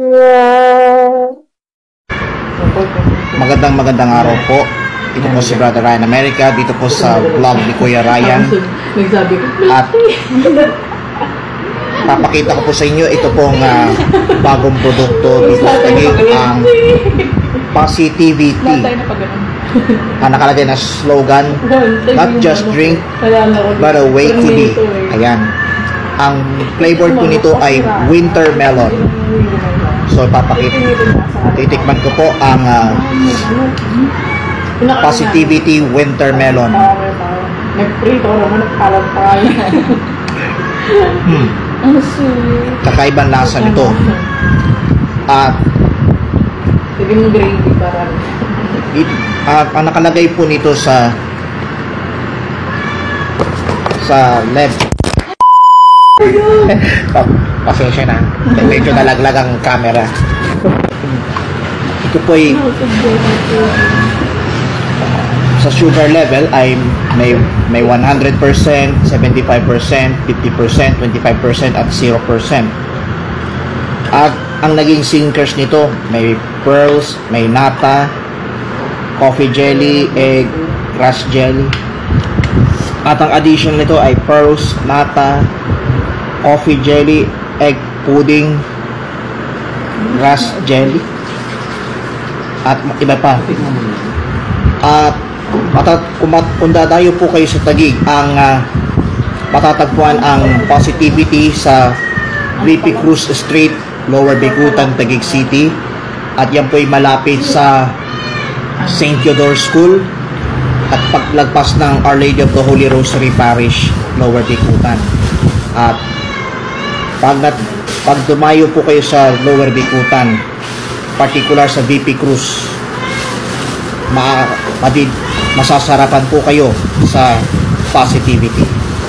Magandang araw po. Ito po si Brother Ryan America dito po sa vlog ni Kuya Ryan. At papakita ko po sa inyo ito pong bagong produkto dito sa Taguig, ang Positivity. Ang nakalagay na slogan, not just drink but a way to be. Ayan. Ang flavor po nito ay winter melon. So titikman ko po ang Positivity winter melon. Kakaibang lasa nito. At ang nakalagay po nito sa left. Pasensya na, medyo nalaglag ang camera. Ito po ay sa sugar level ay may 100%, 75%, 50%, 25% at 0%. At ang naging sinkers nito, may pearls, may nata, coffee jelly, egg, grass jelly. At ang addition nito ay pearls, nata, coffee jelly, egg pudding, grass jelly, at iba pa. At kung dadayo po kayo sa Taguig, ang matatagpuan ang Positivity sa VP Cruz Street, Lower Bikutan, Taguig City. At yan po ay malapit sa St. Theodore School at paglagpas ng Our Lady of the Holy Rosary Parish, Lower Bikutan. At pag dumayo po kayo sa Lower Bikutan, particular sa VP Cruz, masasarapan po kayo sa Positivity.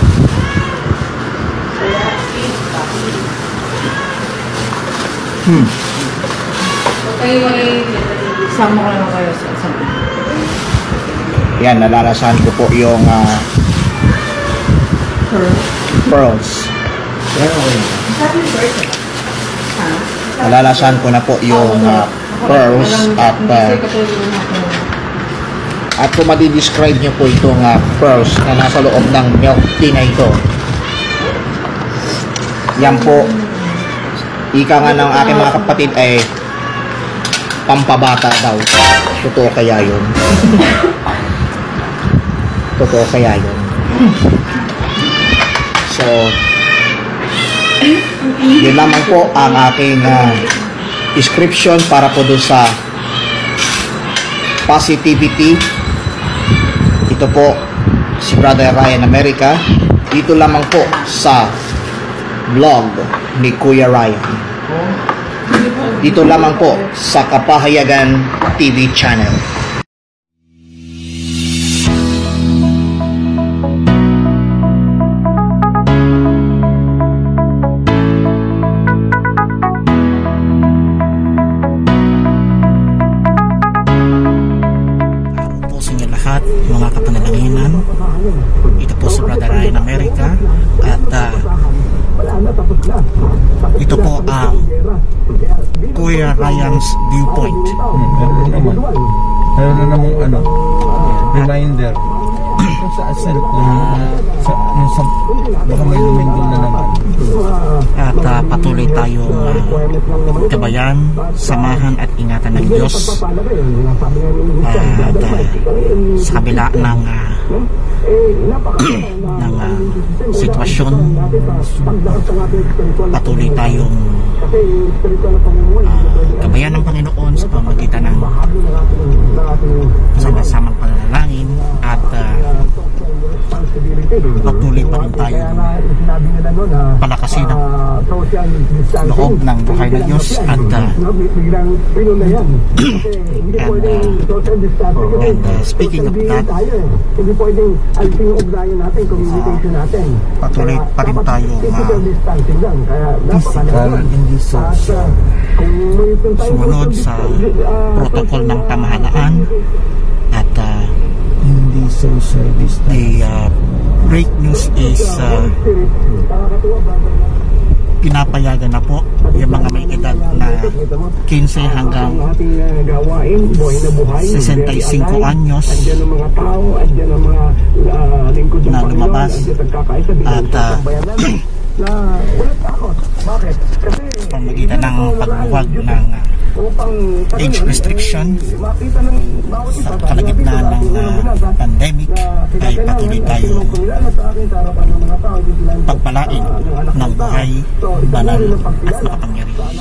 Sama ko lang kayo sa sabi. Yan, nalalasahan ko po yung pearls. Nalalasahan ko na po yung pearls at kung madi-describe nyo po itong pearls na nasa loob ng milk tea na ito, yan po, ika nga ng aking mga kapatid ay pampabata daw. Totoo kaya yun? Totoo kaya yun? So yun lamang po ang aking description para po doon sa Positivity. Ito po si Brother Ryan America, dito lamang po sa vlog ni Kuya Ryan, dito lamang po sa Kapahayagan TV channel. Mga kapanalaginan, ito po si Brother Ryan America at ito po ang Kuya Ryan's Viewpoint. Meron na namang reminder baka may lumindol na naman. At patuloy tayong gabayan, samahan at ingatan ng Diyos. At sa kabila ng sitwasyon, patuloy tayong gabayan ng Panginoon sa pamamagitan ng sama-samang pananalangin at patuloy pa rin tayo palakasin ang loob ng buhay ng Diyos at speaking of that, patuloy pa rin tayo Physical, hindi social. sumunod sa protocol ng pamahalaan at Hindi social distance. the break news is pinapayagan na po yung mga may edad na 15 hanggang 65 anyos na lumabas at pamagitan ng pagbuwag ng age restriction sa kalagitnaan ng pandemic ay patuloy tayo pagpalain ng buhay, banal at makapangyarihan.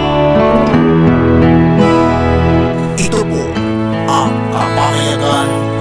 Ito po ang kapahayagan